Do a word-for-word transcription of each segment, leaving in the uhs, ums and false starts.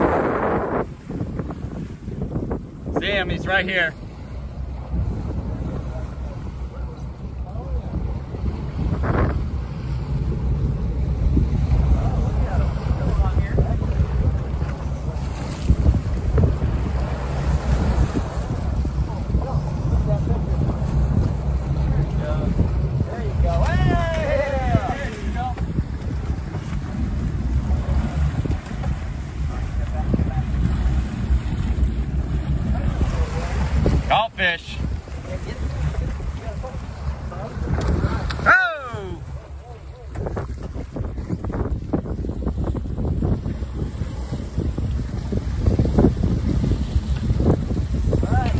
See him, he's right here. Caught fish. Oh! Alright.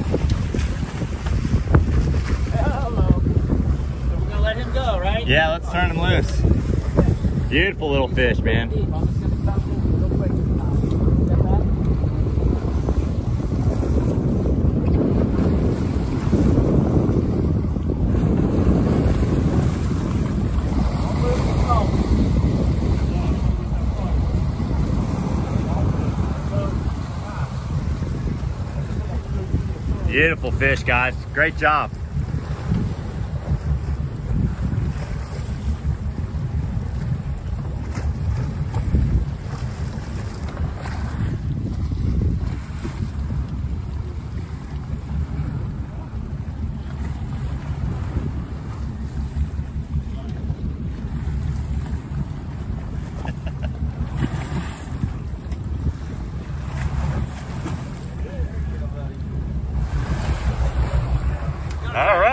Hello. So we're gonna let him go, right? Yeah, let's turn him loose. Beautiful little fish, man. Beautiful fish, guys. Great job. All right.